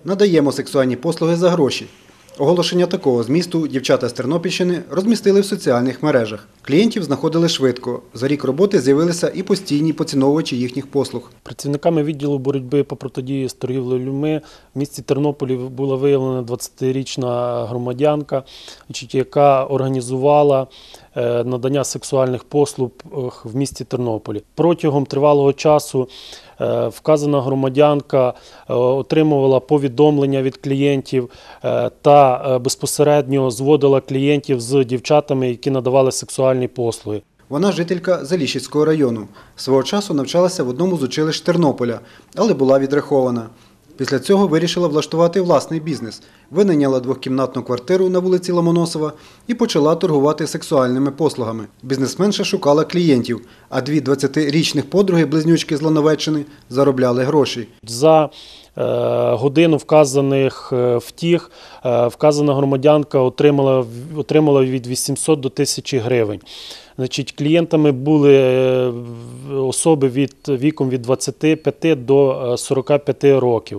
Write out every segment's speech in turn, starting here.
надаємо сексуальні послуги за гроші. Оголошення такого змісту дівчата з Тернопільщини розмістили в соціальних мережах. Клієнтів знаходили швидко. За рік роботи з'явилися і постійні поціновувачі їхніх послуг. Працівниками відділу боротьби по протидії з торгівлею людьми в місті Тернополі була виявлена 20-річна громадянка, яка організувала надання сексуальних послуг в місті Тернополі. Протягом тривалого часу вказана громадянка отримувала повідомлення від клієнтів та безпосередньо зводила клієнтів з дівчатами, які надавали сексуальні послуги. Вона жителька Заліщицького району. Свого часу навчалася в одному з училищ Тернополя, але була відрахована. Після цього вирішила влаштувати власний бізнес. Винайняла двохкімнатну квартиру на вулиці Ломоносова і почала торгувати сексуальними послугами. Бізнесменша шукала клієнтів, а дві 20-річних подруги-близнючки з Лановеччини заробляли гроші. За годину вказаних втіх вказана громадянка отримала від 800 до 1000 гривень. Клієнтами були особи віком від 25 до 45 років.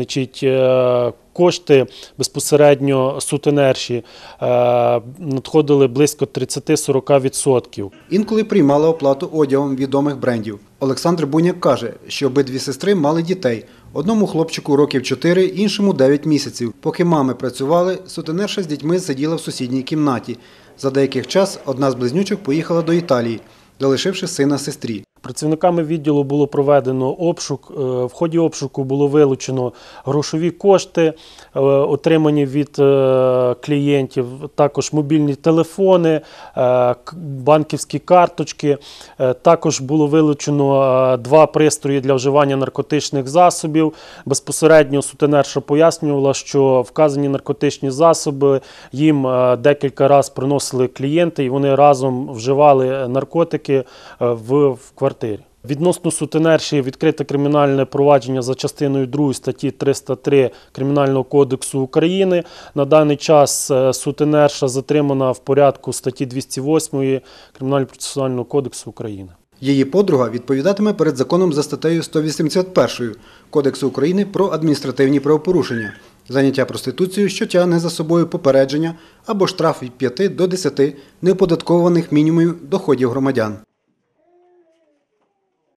Кошти безпосередньо сутенерші надходили близько 30-40%. Інколи приймала оплату одягом відомих брендів. Олександр Буняк каже, що обидві сестри мали дітей. Одному хлопчику років 4, іншому 9 місяців. Поки мами працювали, сутенерша з дітьми сиділа в сусідній кімнаті. За деякий час одна з близнючок поїхала до Італії, залишивши сина сестрі. Працівниками відділу було проведено обшук. В ході обшуку було вилучено грошові кошти, отримані від клієнтів, також мобільні телефони, банківські карточки. Також було вилучено 2 пристрої для вживання наркотичних засобів. Безпосередньо сутенерша пояснювала, що вказані наркотичні засоби їм декілька разів приносили клієнти, і вони разом вживали наркотики в квартирі. Відносно сутенерші відкрите кримінальне провадження за частиною 2 статті 303 Кримінального кодексу України. На даний час сутенерша затримана в порядку статті 208 Кримінально-процесуального кодексу України. Її подруга відповідатиме перед законом за статтею 181 Кодексу України про адміністративні правопорушення. Заняття проституцією, що тягне за собою попередження або штраф від 5 до 10 неоподаткованих мінімумів доходів громадян.